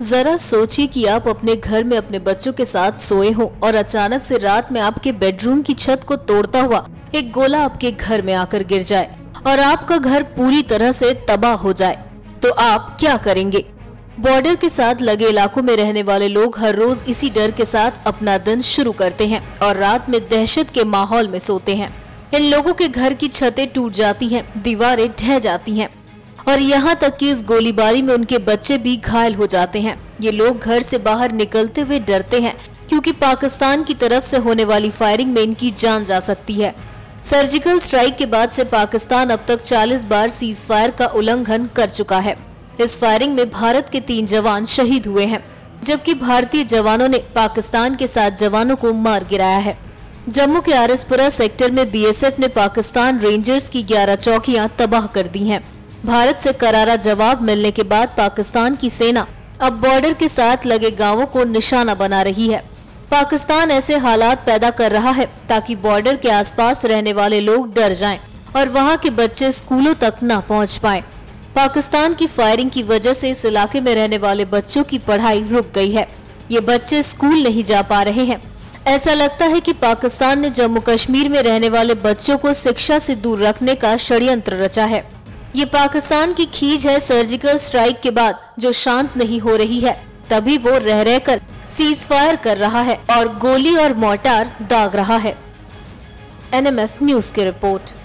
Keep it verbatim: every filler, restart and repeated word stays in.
जरा सोचिए कि आप अपने घर में अपने बच्चों के साथ सोए हो और अचानक से रात में आपके बेडरूम की छत को तोड़ता हुआ एक गोला आपके घर में आकर गिर जाए और आपका घर पूरी तरह से तबाह हो जाए, तो आप क्या करेंगे? बॉर्डर के साथ लगे इलाकों में रहने वाले लोग हर रोज इसी डर के साथ अपना दिन शुरू करते हैं और रात में दहशत के माहौल में सोते हैं। इन लोगों के घर की छतें टूट जाती हैं, दीवारें ढह जाती हैं और यहाँ तक कि इस गोलीबारी में उनके बच्चे भी घायल हो जाते हैं। ये लोग घर से बाहर निकलते हुए डरते हैं क्योंकि पाकिस्तान की तरफ से होने वाली फायरिंग में इनकी जान जा सकती है। सर्जिकल स्ट्राइक के बाद से पाकिस्तान अब तक चालीस बार सीज फायर का उल्लंघन कर चुका है। इस फायरिंग में भारत के तीन जवान शहीद हुए हैं, जबकि भारतीय जवानों ने पाकिस्तान के सात जवानों को मार गिराया है। जम्मू के आरएसपुरा सेक्टर में बीएसएफ ने पाकिस्तान रेंजर्स की ग्यारह चौकियां तबाह कर दी हैं। भारत से करारा जवाब मिलने के बाद पाकिस्तान की सेना अब बॉर्डर के साथ लगे गांवों को निशाना बना रही है। पाकिस्तान ऐसे हालात पैदा कर रहा है ताकि बॉर्डर के आसपास रहने वाले लोग डर जाएं और वहां के बच्चे स्कूलों तक न पहुंच पाएं। पाकिस्तान की फायरिंग की वजह से इस इलाके में रहने वाले बच्चों की पढ़ाई रुक गई है। ये बच्चे स्कूल नहीं जा पा रहे हैं। ऐसा लगता है कि पाकिस्तान ने जम्मू कश्मीर में रहने वाले बच्चों को शिक्षा से दूर रखने का षड्यंत्र रचा है। ये पाकिस्तान की खींच है सर्जिकल स्ट्राइक के बाद, जो शांत नहीं हो रही है। तभी वो रह रहकर सीज फायर कर रहा है और गोली और मोर्टार दाग रहा है। एनएमएफ न्यूज की रिपोर्ट।